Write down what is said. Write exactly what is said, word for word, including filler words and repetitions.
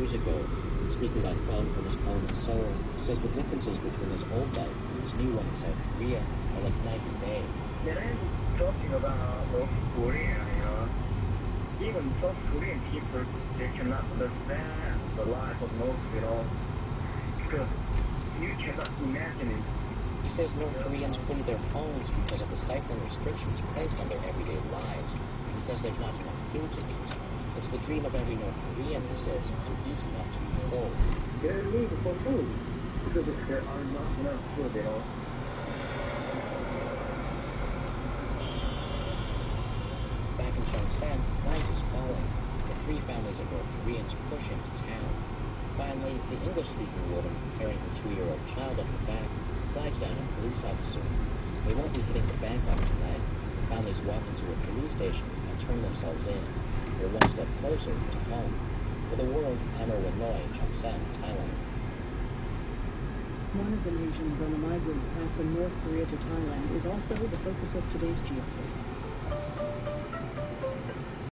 years ago, speaking by phone from his home in Seoul, says the differences between his old life and his new one in South Korea are like night and day. Then I'm talking about North Korea, you know. Even South Korean people, they cannot understand the life of North, you know. Because you cannot imagine it. He says North Koreans flee their homes because of the stifling restrictions placed on their everyday lives, and because there's not enough food to eat. It's the dream of every North Korean, he says, to eat enough to be full. They're needing for food because there are not enough food, you know. Back in Cheongsan, night is falling. The three families of North Koreans push into town. Finally, the English-speaking woman, carrying her two-year-old child on her back, flags down a police officer. They won't be hitting the Bangkok tonight. The families walk into a police station and turn themselves in. They're one step closer to home. For the world, I'm Erwin Noy in Cheongsan, Thailand. One of the nations on the migrants' path from North Korea to Thailand is also the focus of today's Geoquiz.